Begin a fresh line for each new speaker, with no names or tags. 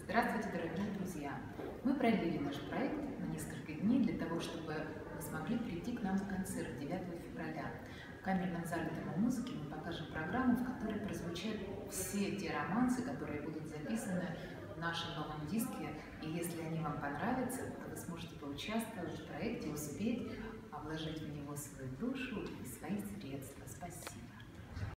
Здравствуйте, дорогие друзья! Мы продлили наш проект на несколько дней для того, чтобы вы смогли прийти к нам в концерт 9 февраля. В камерном зале Дома музыки мы покажем программу, в которой прозвучат все те романсы, которые будут записаны в нашем новом диске. И если они вам понравятся, то вы сможете поучаствовать в проекте, успеть вложить в него свою душу и свои средства. Спасибо!